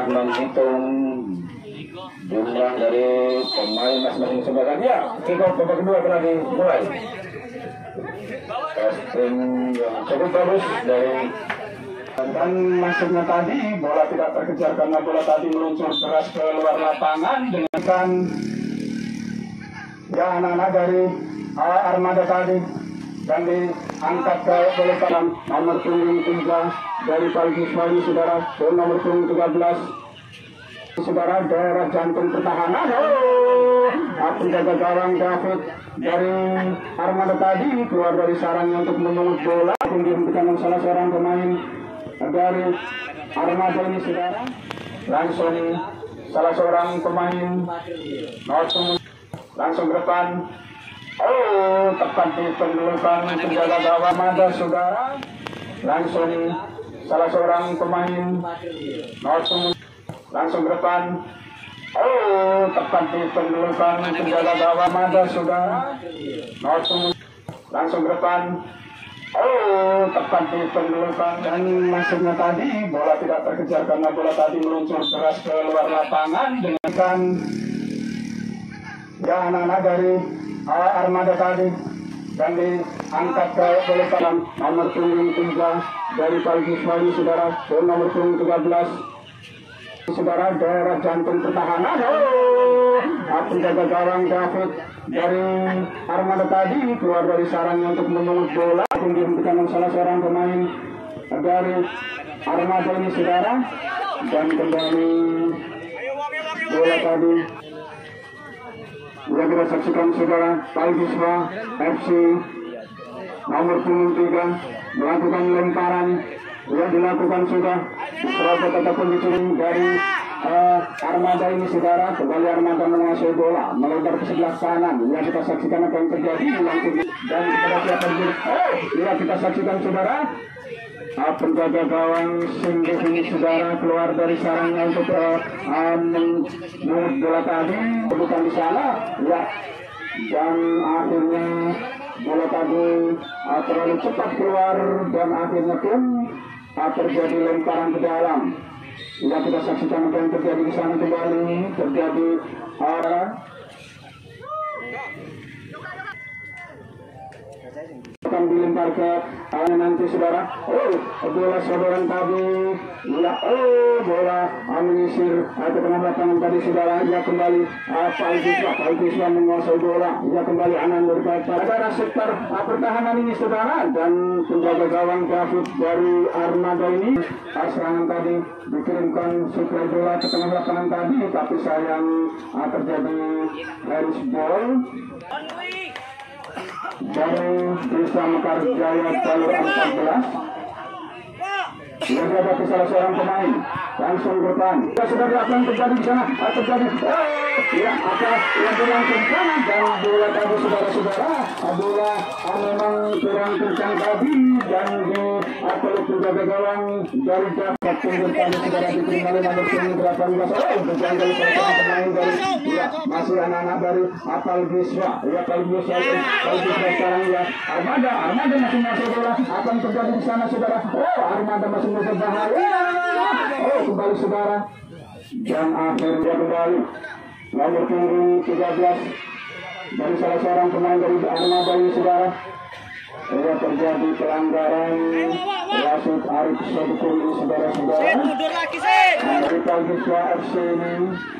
menghitung jumlah dari pemain masing-masing sebenarnya. Kick-off babak kedua telah dimulai. Casting yang cukup bagus dari dan masuknya tadi bola tidak terkejar karena bola tadi meluncur keras ke luar lapangan dengan ya anak-anak dari Armada tadi dan diangkat ke bola tangan nomor punggung 3 dari Palgiswani saudara ke nomor punggung 13 saudara daerah jantung pertahanan. Penjaga gawang David dari Armada tadi keluar dari sarangnya untuk memungut bola yang dihentikan oleh salah seorang pemain dari Armada ini saudara. Langsung salah seorang pemain langsung ke depan. Tepat di pendudukan penjaga gawang Armada saudara. Langsung salah seorang pemain langsung ke depan. Tepat di pendudukan penjaga gawang Armada saudara. Langsung ke depan. Tepat di pendudukan dan masuknya tadi bola tidak terkejar karena bola tadi meluncur keras ke luar lapangan dengan ya anak-anak dari Armada tadi dan diangkat ke bola tangan nomor punggung 3 dari Palgiswani saudara ke nomor punggung 13 saudara daerah jantung pertahanan. Penjaga gawang David dari Armada tadi keluar dari sarangnya untuk memungut bola yang dihentikan oleh salah seorang pemain dari Armada ini saudara. Dan kembali bola tadi yang kita saksikan saudara Palgiswa FC nomor punggung 3 melakukan lemparan yang dilakukan sudah serabut ataupun dikirim dari Armada ini saudara. Kembali Armada menguasai bola melebar ke sebelah kanan. Ya kita saksikan apa yang terjadi langsung dan kita siapkan ya kita saksikan saudara penjaga gawang Singgih ini saudara keluar dari sarangnya untuk mengut bola tadi bukan di sana ya dan akhirnya bola tadi terlalu cepat keluar dan akhirnya pun terjadi lemparan ke dalam. Ya kita saksikan apa yang terjadi di sana kembali terjadi akan dilempar ke nanti saudara. Bola saudara tadi ya bola menyisir ke tengah lapangan tadi saudara. Ya kembali Palgiswa menguasai bola. Ya kembali Anan berkata ada sektor pertahanan ini saudara dan penjaga gawang David dari Armada ini serangan tadi dikirimkan suplai bola ke tengah lapangan tadi tapi sayang terjadi handsball dari Desa Mekarjaya jalur 14 yang ada salah seorang pemain langsung ke depan. Ya sudah dilakukan terjadi di sana terjadi ya apa yang berlangsung sana dan bola tadi saudara-saudara bola memang kurang kencang tadi dan di peluk penjaga gawang dari dapat pinggir tadi saudara diterima oleh nomor 18 terjangkau salah pemain dari ya masih anak-anak dari Palgiswa ya Palgiswa sekarang ya Armada masih masuk bola apa yang terjadi di sana saudara. Armada masih berbahaya. Kembali saudara dan akhirnya kembali nomor punggung 13 dari salah seorang pemain dari Armada ini saudara. Terjadi pelanggaran wasit Arif Sadikin ini saudara-saudara dari Palgiswa FC ini.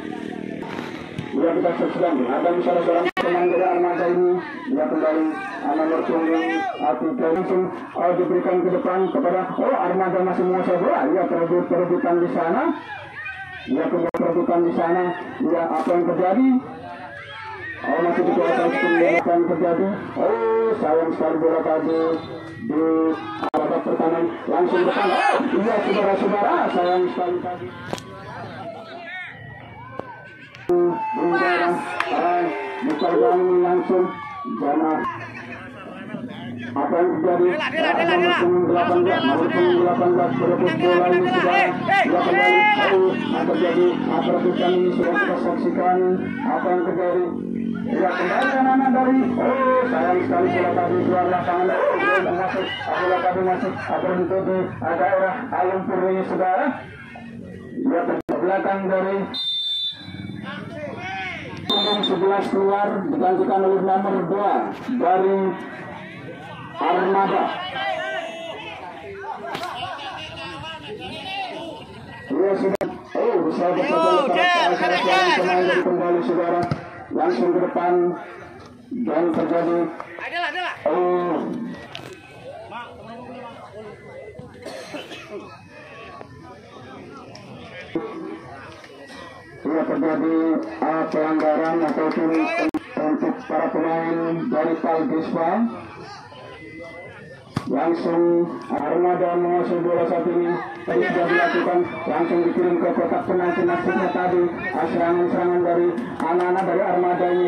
Ya kita saksikan ada salah seorang pemain dari Armada ini ya kembali nomor punggung 3 langsung diberikan ke depan kepada Armada masih menguasai bola. Ya perebutan di sana. Ya perebutan di sana. Ya apa yang terjadi? Masih dikuasai apa yang terjadi? Sayang sekali bola tadi di babak pertama langsung depan. Iya saudara-saudara sayang sekali tadi. Dicargang langsung jana apa yang terjadi nomor 18 berebut bola ini sudah kembali terjadi perebutan ini sudah kita saksikan apa yang terjadi. Ya kembali anak-anak dari sayang sekali bola tadi keluar lapangan bola tadi masuk berhenti di daerah Lumpur ini saudara. Ya terjadi belakang dari punggung 11 keluar digantikan oleh nomor 2 dari Armada. Dia sudah bisa kembali saudara langsung ke depan dan terjadi terjadi pelanggaran ataupun untuk para pemain dari Palgiswa. Langsung Armada menguasai bola saat ini. Tadi sudah dilakukan, langsung dikirim ke kotak penalti. Maksudnya tadi serangan-serangan dari anak-anak dari Armada ini.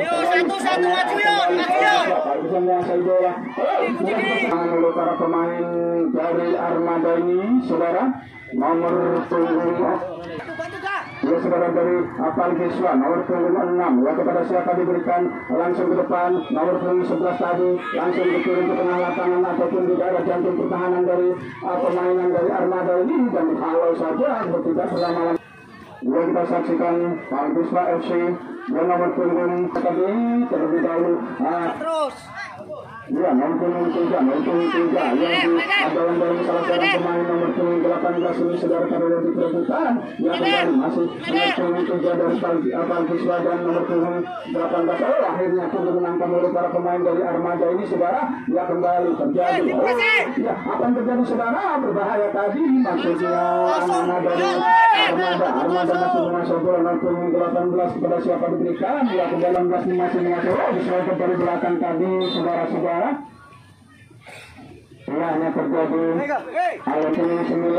Bisa menguasai bola. Oleh para pemain dari Armada ini, saudara, nomor punggung ya saudara dari Palgiswa nomor punggung 6 ya kepada siapa diberikan langsung ke depan nomor punggung 11 tadi langsung dikirim ke tengah lapangan ataupun di daerah jantung pertahanan dari permainan dari Armada ini dan dihalau saja bertiga selama yang kita saksikan Palgiswa FC yang nomor punggung tadi terlebih dahulu terus ya nomor punggung 3 yang ada dari salah seorang pemain nomor punggung 18 ini saudara karena diperebutkan ya kembali masih nomor punggung 3 dari Palgiswa dan nomor punggung 18 akhirnya pun dimenangkan oleh para pemain dari Armada ini saudara ya kembali terjadi ya apa yang terjadi saudara berbahaya tadi maksudnya anak-anak dari Armada masih menguasai bola nomor punggung 18 kepada siapa diberikan ya kembali 18 masih menguasai diserahkan dari belakang tadi saudara-saudara. Hanya terjadi alat ini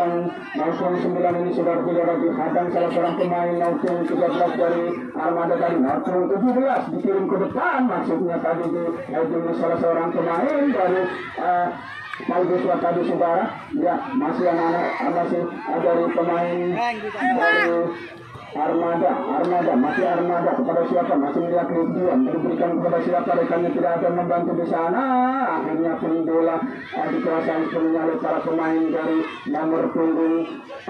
9 ini sudah tidak dihadang salah seorang pemain nomor 13 dari Armada tadi nomor 17 dikirim ke depan maksudnya tadi di salah seorang pemain dari Palgiswa tadi saudara ya masih anak-anak masih dari pemain dari Armada masih Armada kepada siapa masih melihat dia diberikan kepada siapa rekannya tidak akan membantu di sana akhirnya pun bola dikuasai sepenuhnya oleh para pemain dari nomor punggung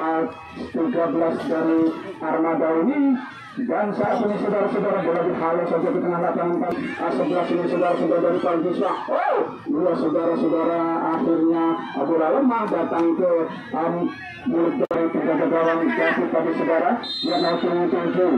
13 dari Armada ini dan saat ini saudara-saudara bola dihalau saja di tengah lapangan 11 ini saudara-saudara dari Palgiswa dua saudara-saudara akhirnya bola lemah datang ke mulut dari penjaga gawang David tadi saudara yang mau tujuh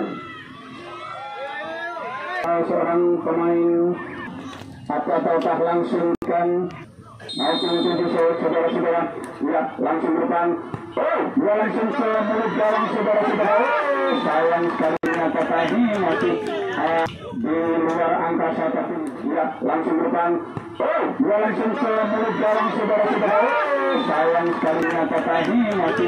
seorang pemain ataukah langsung kan mau tujuh saudara-saudara ya langsung depan dia langsung ke mulut gawang saudara-saudara sayang sekali ternyata tadi masih di luar angkasa tapi ya langsung depan dia langsung ke mulut gawang saudara-saudara sayang sekali ternyata tadi masih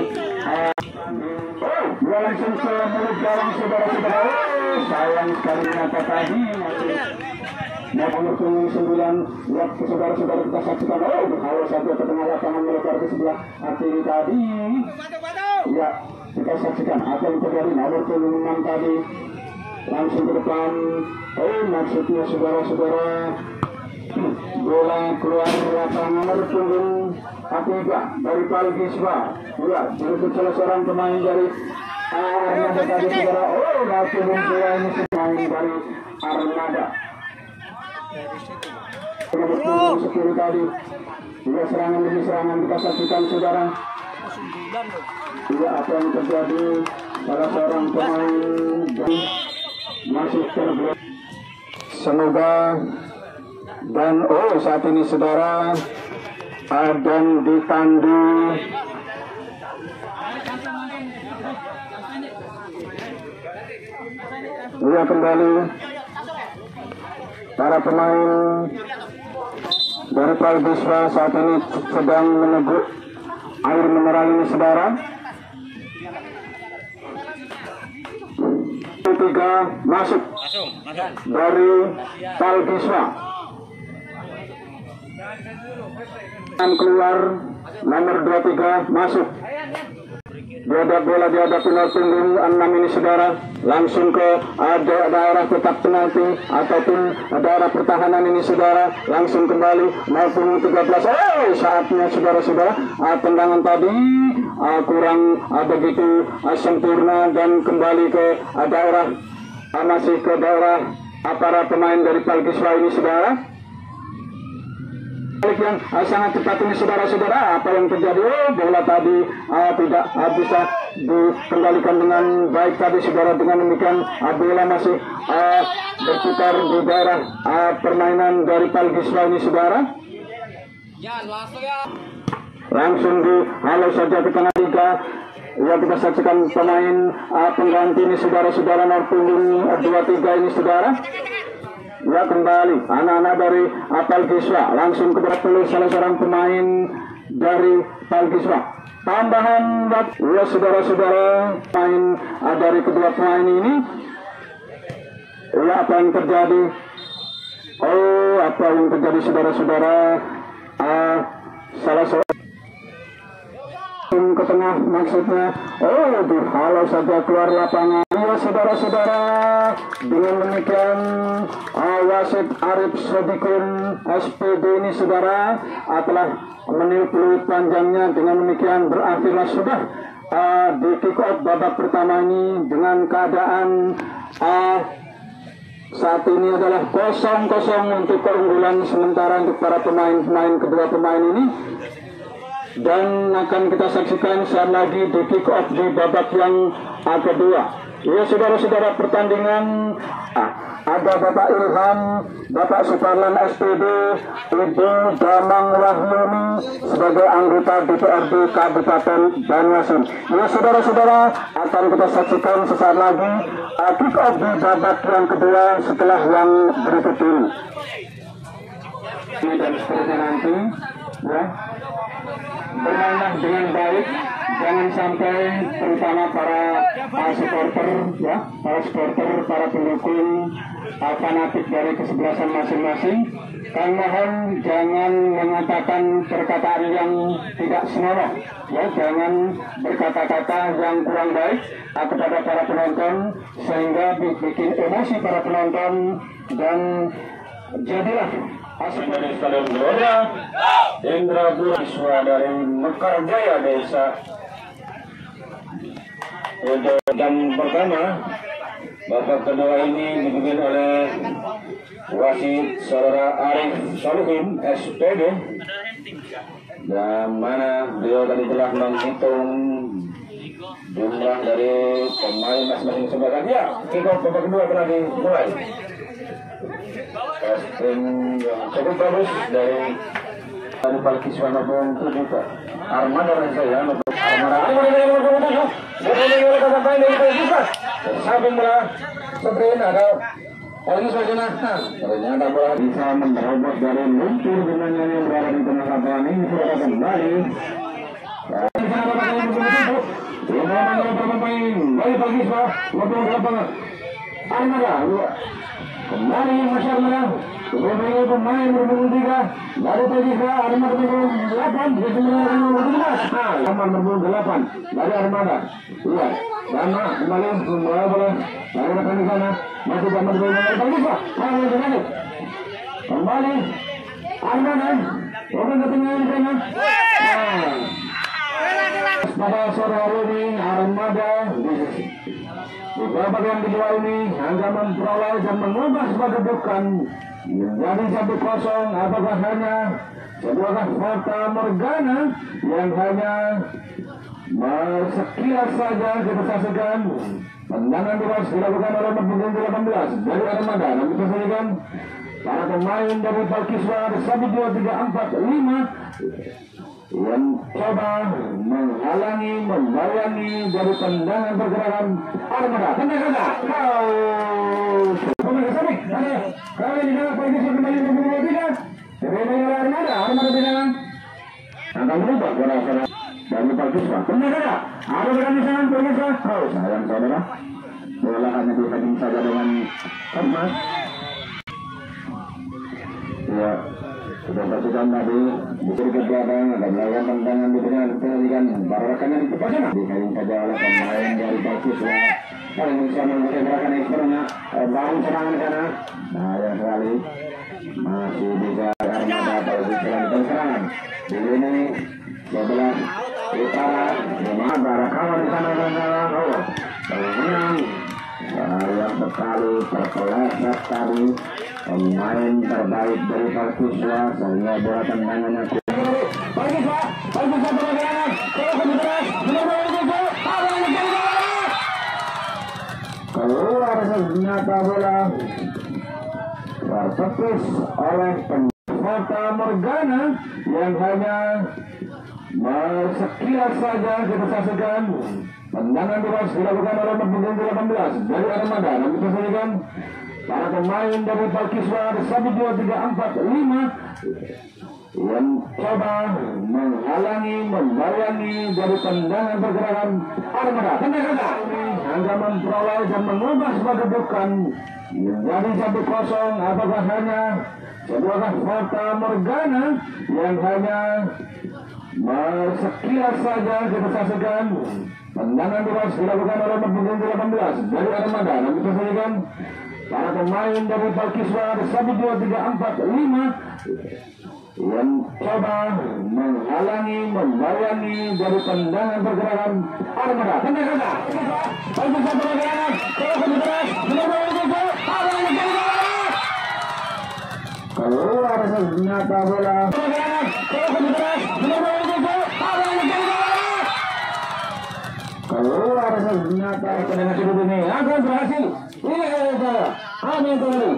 dia langsung ke mulut gawang saudara-saudara sayang sekali ternyata tadi masih nomor punggung 9 lihat saudara-saudara kita saksikan kalau satu ke tengah lapangan melebar ke sebelah kiri tadi ya kita saksikan apa yang terjadi nomor punggung 6 tadi langsung ke depan maksudnya saudara-saudara bola keluar lapangan nomor punggung 3 dari Palgiswa ya berikut salah seorang pemain dari Armada tadi saudara nomor punggung 2 ini pemain dari Armada sepuluh tadi juga serangan demi serangan kita saksikan saudara apa yang terjadi salah seorang pemain masih terbelah semoga dan saat ini saudara dan ditandu kembali para pemain dari Palgiswa saat ini sedang meneguk air mineral ini saudara. 3 masuk dari Palgiswa dan keluar nomor 23 masuk bola dihadapi nomor punggung 6 ini saudara, langsung ke daerah kotak penalti ataupun daerah pertahanan ini saudara, langsung kembali nomor punggung 13. Saatnya saudara-saudara, tendangan tadi kurang begitu sempurna dan kembali ke daerah masih ke daerah para pemain dari Palkiswa ini saudara. Yang sangat cepat ini saudara-saudara, apa yang terjadi? Bola tadi tidak bisa dikendalikan dengan baik tadi saudara. Dengan demikian bola masih berputar di daerah permainan dari Palkiswa ini saudara. Langsung dihalau saja ke tengah liga. Ya, kita saksikan pemain pengganti ini saudara-saudara, nomor punggung 23 ini saudara. Ya, kembali anak-anak dari Palkiswa langsung kepada salah seorang pemain dari Palkiswa. Tambahan ya saudara-saudara, main dari kedua pemain ini. Ya, apa yang terjadi? Apa yang terjadi saudara-saudara? Salah seorang ke tengah maksudnya, dihalau saja keluar lapangan. Ya saudara-saudara, dengan demikian wasit Arif Sodikun SPD ini saudara telah meniup peluit panjangnya. Dengan demikian berakhirlah sudah di kick off babak pertama ini dengan keadaan saat ini adalah 0-0 untuk keunggulan sementara untuk para pemain kedua pemain ini. Dan akan kita saksikan saat lagi di kick off di babak yang kedua. Ya saudara-saudara, pertandingan ada Bapak Ilham, Bapak Suparlan SPD, Ibu Damang Wahyuni sebagai anggota DPRD Kabupaten Banyuasin. Ya saudara-saudara, akan kita saksikan sesaat lagi kick off di babak yang kedua setelah yang berikut ini. Dan seterusnya nanti ya, bermainlah dengan baik, jangan sampai terutama para supporter ya, para pendukung fanatik dari kesebelasan masing-masing, kami mohon jangan mengatakan perkataan yang tidak senonoh ya, jangan berkata-kata yang kurang baik kepada para penonton sehingga bikin emosi para penonton dan jadilah dari Stadion Gelora Indra Siswa dari Mekar Jaya Desa. Dan pertama babak kedua ini dipimpin oleh wasit saudara Arif Solihin SPD, dan mana beliau tadi telah menghitung jumlah dari pemain masing-masing sebagian. Ya, kick-off babak kedua telah dimulai. Casting yang cukup bagus dari Palkiswa maupun juga Armada dan saya maupun samping bola sprint ada Palkiswa sana. Ternyata bola bisa menerobos dari lumpur dengan yang berada di tengah lapangan ini sudah kembali. Dari Palkiswa maupun lapangan Armada kembali masyarakat sebagai pemain berpunggung 3 dari Palkiswa Armada berpunggung 8 di sebenarnya berpunggung 8 dari Armada. Iya, Dama kembali membawa bola dari rekan di sana, masih Dama berpunggung dari Palkiswa. Kembali Armada bukan ke tengah di sana. Pada sore hari ini Armada di babak yang kedua ini hanya memperoleh dan mengubah kedudukan menjadi 1-0. Apakah hanya sebuah fata morgana yang hanya sekilas saja kita saksikan? Tendangan bebas dilakukan oleh pemain 18 dari Armada, dan kita saksikan para pemain dari Palkiswa 1, 2, 3, 4, 5 yang coba menghalangi, membayangi dari tendangan pergerakan Armada. Tendangan pemain kesini kali ini Palkiswa kembali berpunggung 3 dari Armada tendangan akan berubah bola sana dari Palkiswa. Tendangan ada berani sana Palkiswa. Sayang saudara, bola hanya diheading saja dengan emas. Ya, Sudah pasukan tadi diberi kegiatan dan melakukan tendangan diberikan perhatikan para rekannya di depan sana. Dikain saja oleh pemain dari Persiswa. Paling bisa mengikuti gerakan ekspernya. Bangun serangan sana. Bahaya sekali. Masih bisa Armada Persiswa di serangan. Di ini 12 utara. Memang para kawan di sana dan kawan. Menang. Sayang sekali terpeleset tadi pemain terbaik dari Persiswa sehingga bola tendangannya Persiswa bergerak keluar ternyata bola tertepis oleh Fata Morgana yang hanya sekilas saja kita saksikan. Tendangan bebas dilakukan oleh pemain 18 dari Armada. Nanti kita saksikan para pemain dari Persiswa 1, 2, 3, 4, 5 yang coba menghalangi, membayangi dari tendangan pergerakan Armada. Tendangan hingga memperoleh dan mengubah sebagai bukan menjadi 1-0. Apakah hanya sebuah Fata Morgana yang hanya sekilas saja kita saksikan. Tendangan bebas dilakukan oleh pemain 18 dari Armada. Nanti kita saksikan para pemain dari Persiswa 1, 2, 3, 4, 5 yang coba menghalangi, membayangi dari tendangan pergerakan Armada. Tendangan Persiswa bergerak keluar ternyata bola keluar ternyata tendangan sudut ini akan berhasil. Ini adalah Amin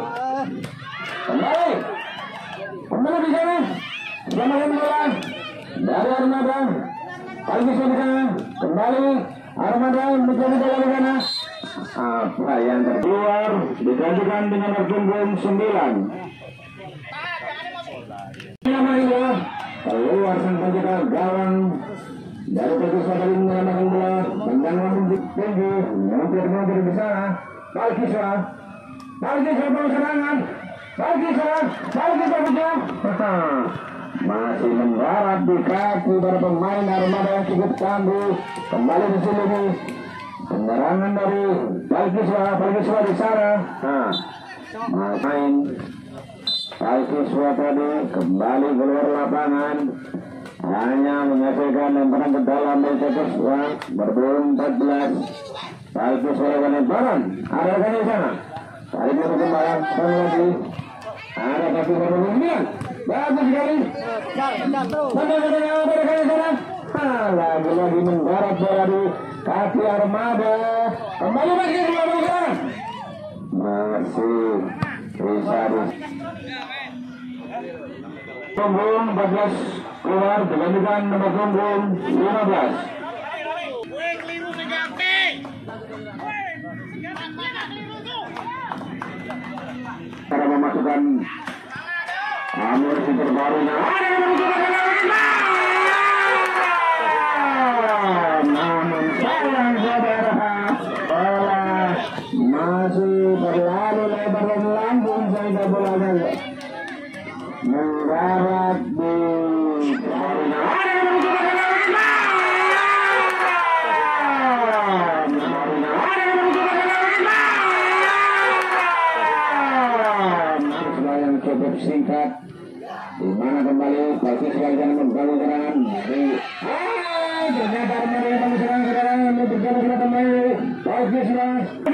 kembali di sana selamatkan bola dari Armada. Persiswa di sana kembali Armada menjadi bola di sana. Apa yang terkeluar digantikan dengan punggung 9. Keluar sang penjaga gawang dari Persiswa tadi menyelamatkan bola. Tendangan tinggi hampir di sana. Persiswa baru serangan. Persiswa masih mendarat di kaki para pemain Armada yang cukup tangguh. Kembali di sini nih penyerangan dari Persiswa di sana. Main Persiswa tadi kembali keluar lapangan, hanya menyelesaikan lemparan ke dalam dari Persiswa. Berbelum 14 Persiswa lakukan lemparan, ada rekan di sana. Tarik ke kembali lagi. Ada kaki berbelum 9. Bagus sekali. Lagi mendarat bola di kaki Armada. Kembali lagi ke sana. Masih bisa punggung 14 keluar digantikan nomor punggung 15. Cara memasukkan amunisi terbarunya. Namun sayang saudara, bola masih terlalu lebar dan lambung sehingga bolanya mendarat di yang cukup singkat, di mana kembali Persiswa yang membangun serangan dari ternyata Armada yang membangun serangan berjalan kembali Persiswa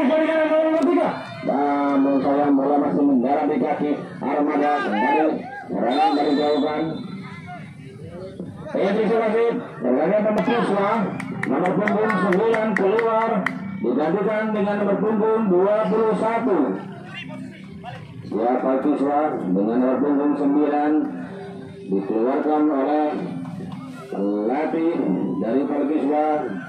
namun sayang bola masih mendarat di kaki Armada. Kembali serangan dari jauhan. Persiswa masih berlagak Persiswa nomor punggung 9 keluar digantikan dengan nomor punggung 21. Ya, Persiswa dengan nomor punggung 9 dikeluarkan oleh pelatih dari Persiswa.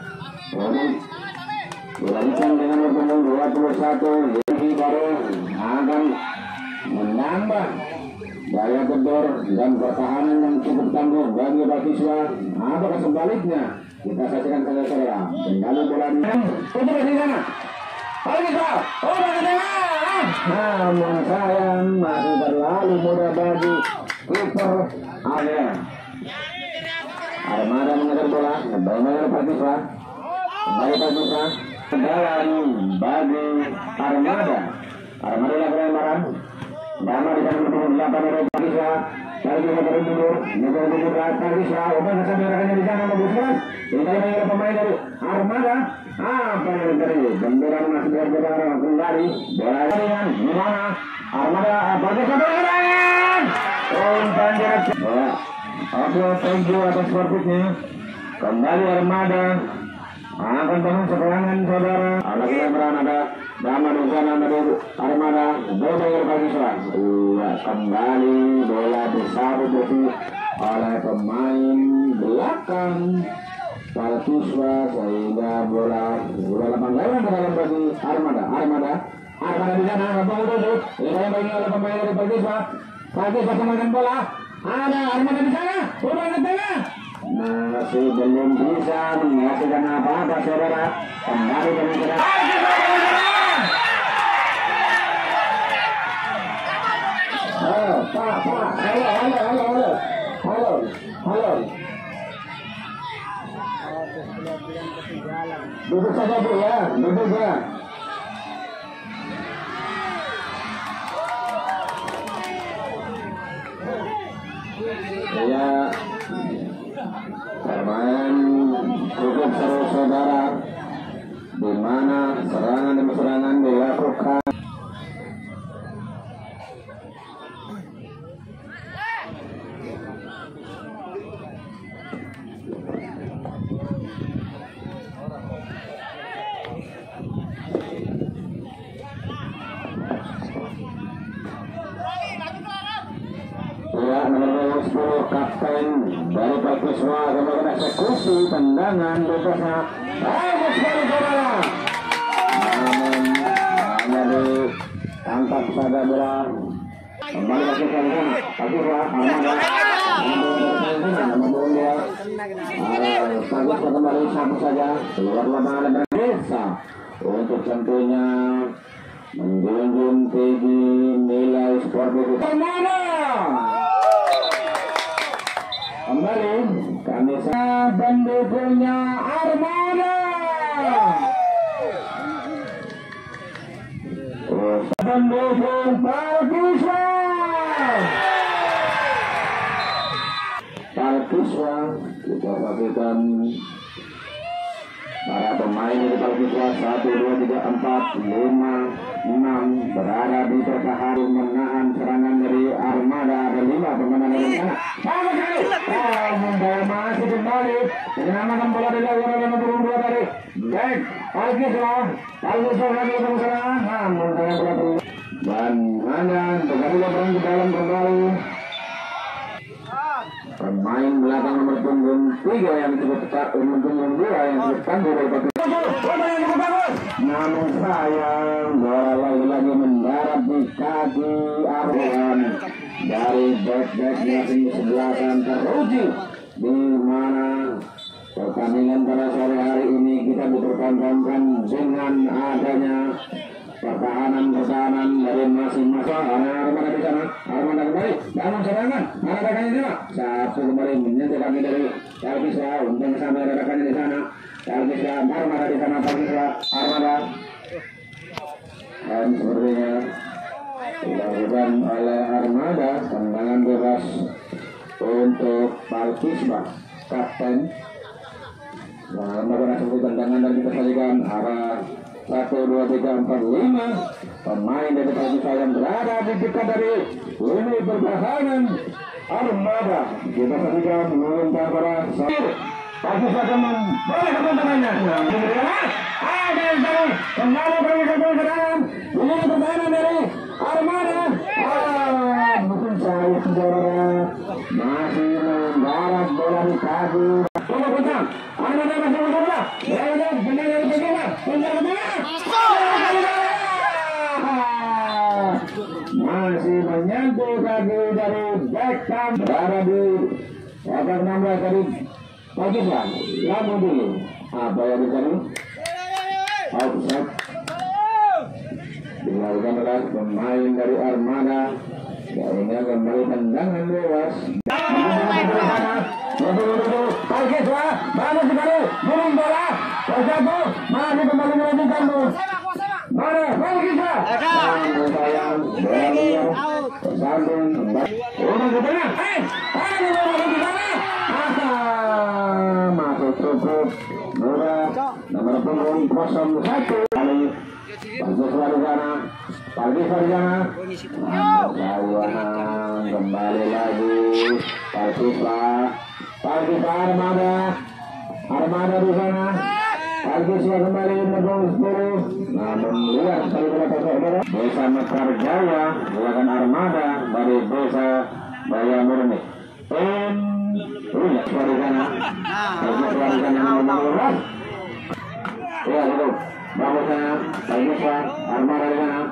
Dilanjutkan dengan nomor punggung 21. Ini baru akan menambah daya gedor dan pertahanan yang cukup tangguh bagi Persiswa. Apakah sebaliknya? Kita saksikan saudara-saudara. Kembali bola di sana. Persiswa, namun sayang masih terlalu mudah bagi kiper ada. Armada mengejar bola, kembali Parkiswa. Kembali Parkiswa. Kendalan bagi Armada. Armada lakukan marah. Dama di sana nomor 8 oleh Parkiswa. Lalu kita berundur, menunggu Parkiswa. Umpan sampai rekannya di sana membuskan. Ini kali oleh pemain dari Armada. Apa yang terjadi? Benturan masih berjalan kembali. Bola dengan gimana? Armada Parkiswa bergerak. Umpan jarak. Oke, thank you atas sportifnya. Kembali Armada akan bangun serangan saudara. Anak lebaran ada Dama di sana dari Armada. Bola yang Parkiswa. Kembali bola disabut oleh pemain belakang Parkiswa sehingga bola lapangan lewat ke dalam bagi Armada di sana membangun dulu. Ini yang bagi oleh pemain dari Parkiswa. Parkiswa kembalikan bola. Ada Armada di sana, bola ke tengah. Masih belum bisa menghasilkan apa-apa saudara. Kembali dengan kita. Halo. Duduk saja Bu ya, duduk ya. Ya, permainan cukup seru saudara, di mana serangan demi serangan dilakukan. Ya, nomor 10 kapten dari Parkiswa kemudian eksekusi tendangan bebasnya. Bagus sekali saudara. Namun hanya ditangkap saja bola. Kembali lagi ke sana. Parkiswa Armada. Namun dia Parkiswa kembali satu saja keluar lapangan dan desa untuk tentunya menjunjung tinggi nilai sportif Armada. Kembali kami pendukungnya Armada. Pendukung Parkiswa. Kita pastikan para pemain dari Parkiswa 1, 2, 3, 4, 5, 6 berada di pertahanan menahan serangan dari Armada. Ada 5 pemain dari sana. Membawa masih kembali menyelamatkan bola di lawan nomor 2 dari back Parkiswa lagi serangan. Namun saya bola dan hanya berganti ke dalam kembali. Pemain belakang nomor punggung 3 yang disebut nomor punggung 2 yang disebut tangguh dari Parkiswa. Namun sayang bola lagi-lagi mendarat di kaki Arwan dari back-backnya di sebelah dan teruji di mana pertandingan pada sore hari ini kita dipertontonkan dengan adanya pertahanan dari masing-masing. Armada di sana, Armada kembali dalam serangan, mana rekannya di sana? Satu kembali menyentuh kaki dari Parkiswa, untung sampai rekannya di sana. Parkiswa, Armada di sana, Parkiswa, Armada. Dan sepertinya dilakukan oleh Armada tendangan bebas untuk Parkiswa, kapten. Nah, melakukan satu tendangan dan kita sajikan arah 1, 2, 3, 4, 5 pemain dari Parkiswa yang berada di dekat dari lini pertahanan Armada. Kita sajikan melempar pada Parkiswa teman boleh teman-temannya. Ada yang tahu kembali bagi satu serangan lini pertahanan dari Armada. Mungkin saya saudara masih mendarat bola di kaki. Coba putar, Armada masih bola. Berada benar dari bagaimana? Masih menyentuh kaki dari Beckham. Berada di kotak 16 tadi Parkiswa. Lalu dulu apa yang dicari? Offset dilakukan oleh pemain dari Armada Sehingga kembali tendangan bebas. Parkiswa, bagus sekali, burung bola, terjatuh, masih kembali melanjutkan tuh. Mana, Parkiswa? Sayang, bersambung, udah ke tengah, masuk cukup, murah, nomor punggung 01 kali. Parkiswa di sana, Parkiswa di sana, kembali lagi, Parkiswa Armada di sana, Parkiswa kembali menembus 10, namun lihat sekali bola kosong. Desa Mekar Jaya melakukan Armada dari Desa Baya Murni. Lihat di sana, Parkiswa di sana menembus. Ya itu. Bagusnya Parkiswa, Armada di sana.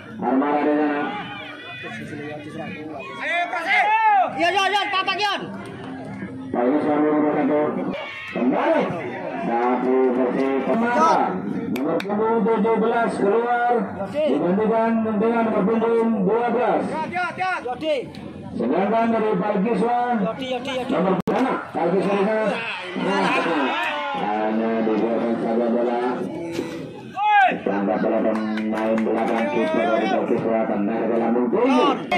Yon, Papa Yon. Parkiswa nomor 1 kembali. Tapi bersih Armada. Nomor punggung 17 keluar dibandingkan dengan nomor punggung 12. Sedangkan dari Parkiswa nomor sana Parkiswa di sana. Hanya dibuatkan saja bola. Langkah bola pemain belakang kiper dari Parkiswa benar dalam mungkin.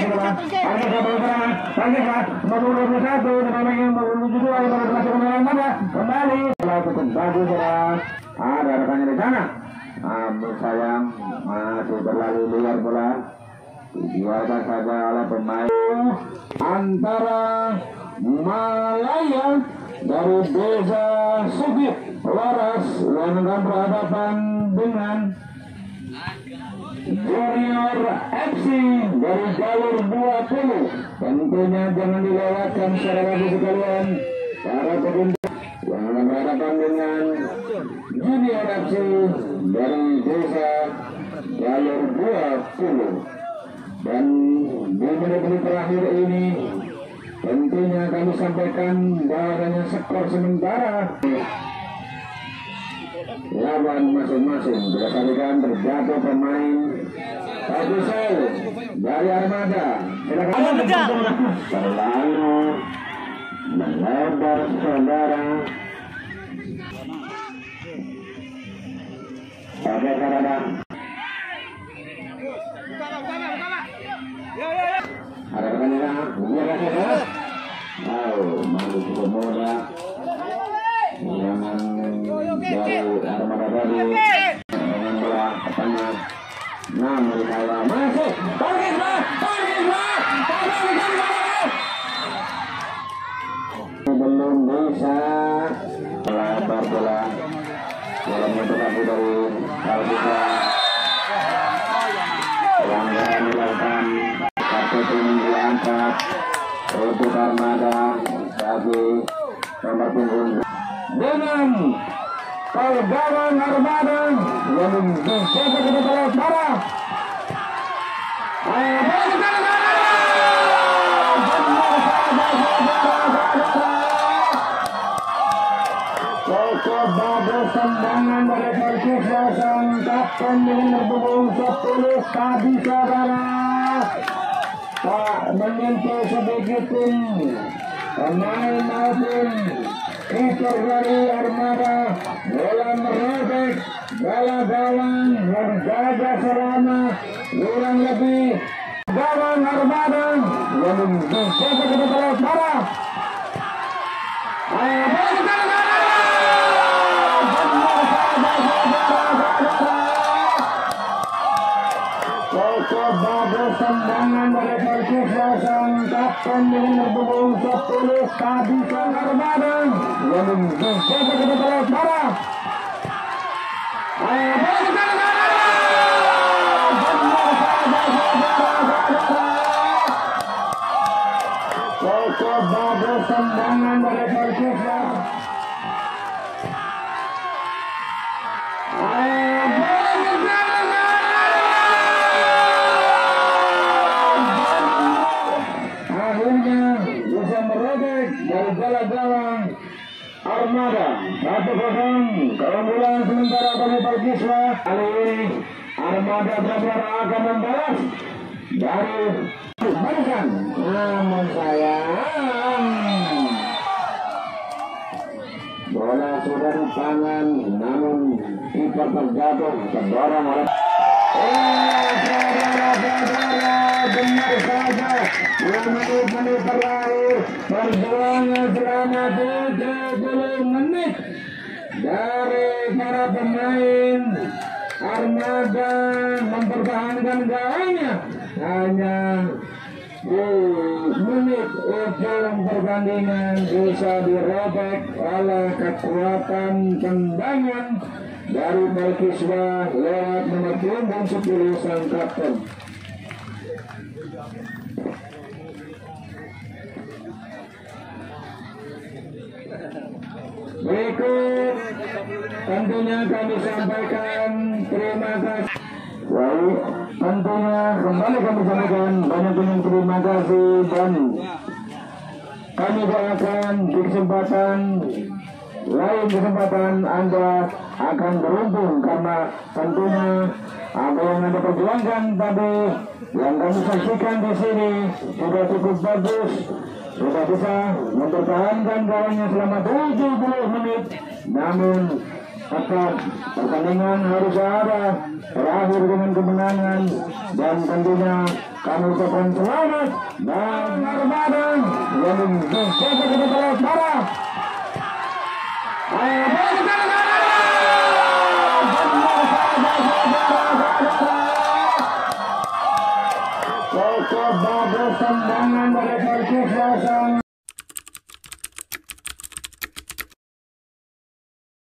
Parkiswa nomor 21 dengan nomor 22 yang berhasil Armada kembali. Bola cukup bagus ya. Ada rekannya di sana. Namun sayang masih berlalu liar bola. Dibiarkan saja oleh pemain antara Malaya dari Desa Sugih Waras yang akan berhadapan dengan Junior FC dari jalur 20. Tentunya jangan dilewatkan secara bagus sekalian para penonton yang akan berhadapan dengan Junior FC dari Desa jalur 20. Dan di menit-menit terakhir ini tentunya kami sampaikan bahwa skor sementara lawan masing-masing berdasarkan terjatuh pemain Parkiswa dari Armada. Terlalu melebar saudara. Oke saudara. Ada rekannya, malu cukup muda. Jangan dari Armada tadi dengan bola ke tengah. Namun kalau masuk Parkiswa belum bisa lebar bola menentukan dari Parkiswa. Pelanggaran dilakukan, kartu kuning diangkat untuk Armada bagi nomor punggung dengan gawang Armada yang mencoba ke bola parah. Cukup bagus tendangan dari Parkiswa sang kapten dengan nomor punggung 10 tadi saudara. Tak menyentuh sedikit pun pemain maupun kiper dari Armada. Bola merobek bola gawang berjaga selama kurang lebih. Gawang Armada yang mencoba ke bola parah. Cukup bagus tendangan dari Parkiswa sang kapten dengan nomor punggung 10 tadi sang Armada yang mencoba ke bola parah. Cukup bagus tendangan dari Parkiswa. Dari bola gawang Armada 1-0 keunggulan sementara bagi Parkiswa. Kali ini Armada benar-benar akan membalas dari barisan, namun sayang bola sudah di tangan, namun kiper terjatuh terdorong oleh benar saja 2 menit terakhir perjuangan selama 70 menit dari para pemain Armada mempertahankan gawangnya hanya di menit ujung pertandingan bisa dirobek oleh kekuatan tendangan dari Markiswa lewat nomor punggung 10 sang kapten. Berikut tentunya kami sampaikan terima kasih. Baik, tentunya kembali kami sampaikan banyak terima kasih dan kami doakan di kesempatan Anda akan beruntung karena tentunya apa yang Anda perjuangkan tadi yang kami saksikan di sini sudah cukup bagus, sudah bisa mempertahankan gawangnya selama 70 menit. Namun tetap pertandingan harus ada berakhir dengan kemenangan dan tentunya kami ucapkan selamat dan Armada yang mencapai kemenangan.